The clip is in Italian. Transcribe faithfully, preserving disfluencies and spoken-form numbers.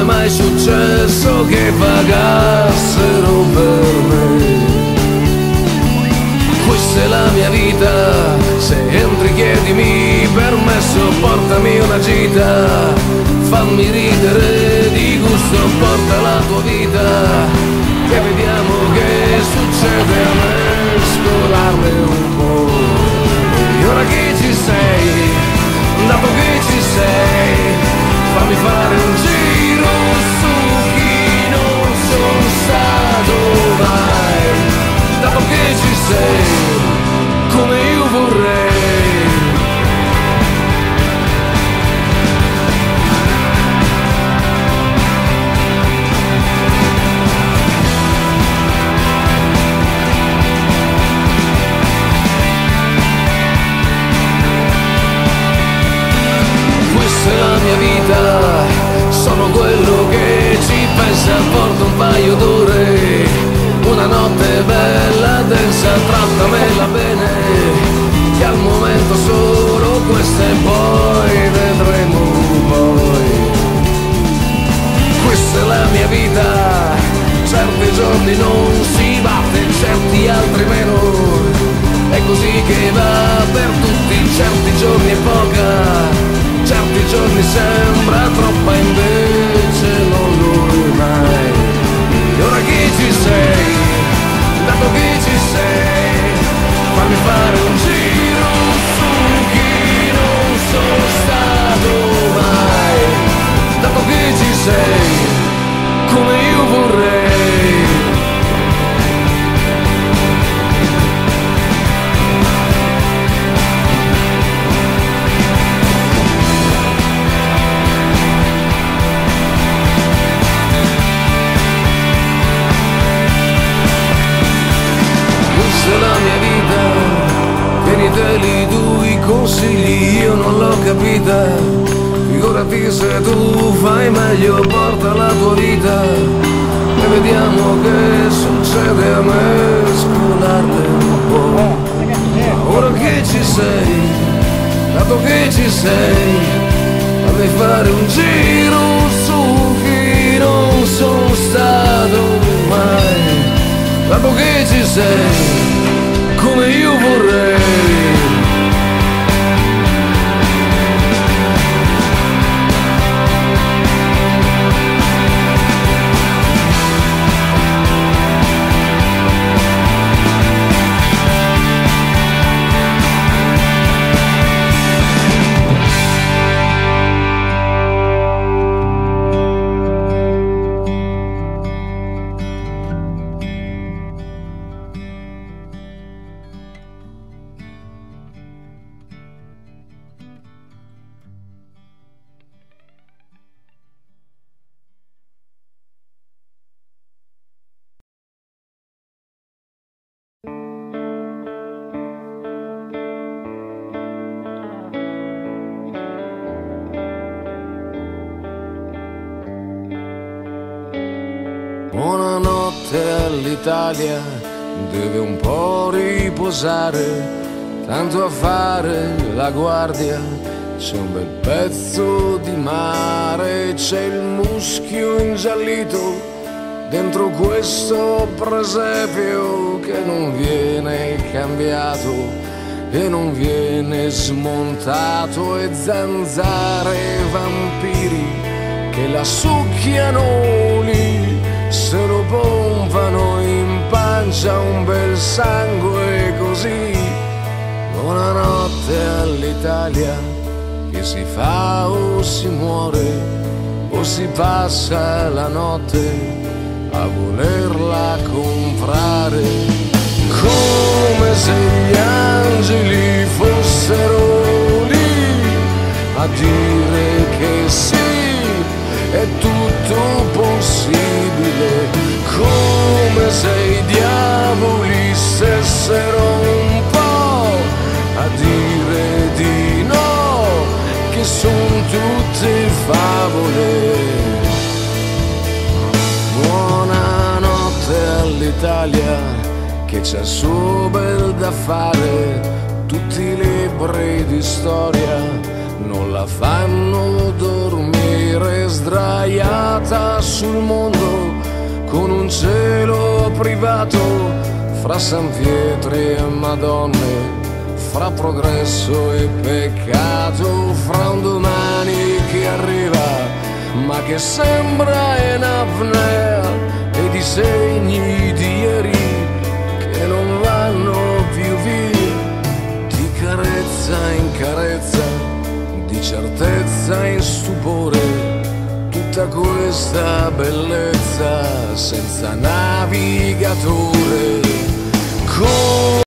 mai successo che pagassero per me. Questa è la mia vita, se entri chiedimi permesso, portami una gita, fammi ridere di gusto, porta la tua vita, che vediamo che succede a me, scolarle un po'. E ora che ci sei, dato che ci sei, fammi fare un giro su chi non sono stato mai, dato che ci sei, come io vorrei. Questa è la mia vita, sono quello che ci pensa, porto un paio d'ore, una notte bella, densa, trattamela bene, che al momento solo questa e poi vedremo poi. Questa è la mia vita, certi giorni non si batte, certi altri meno, è così che va per tutti, certi giorni è poca, certi giorni sembra troppa, invece non lo è mai. E ora che ci sei, dato che ci sei, fammi fare un giro su chi non sono stato mai, dato che ci sei, come io vorrei. La mia vita, tieniteli tu i consigli, io non l'ho capita, figurati se tu fai meglio, porta la tua vita e vediamo che succede a me, scolarle un po'. Ora che ci sei, dato che ci sei, fammi fare un giro su chi non sono stato mai, dato che ci sei, come io vorrei. Buonanotte all'Italia, deve un po' riposare, tanto a fare la guardia, c'è un bel pezzo di mare, c'è il muschio ingiallito dentro questo presepio che non viene cambiato e non viene smontato, e zanzare e vampiri che la succhiano lì, se lo pompano in pancia un bel sangue così. Buonanotte all'Italia, che si fa o si muore o si passa la notte a volerla comprare, come se gli angeli fossero lì a dire che sì, è tutto possibile, come se i diavoli stessero un po' a dire di no, che son tutte favole. Buonanotte all'Italia, che c'ha il suo bel da fare, tutti i libri di storia non la fanno dormire sdraiata sul mondo con un cielo privato fra San Pietri e Madonne, fra progresso e peccato, fra un domani che arriva ma che sembra in apnea e disegni di ieri che non vanno più via, di carezza in carezza, di certezza in stupore, tutta questa bellezza senza navigatore.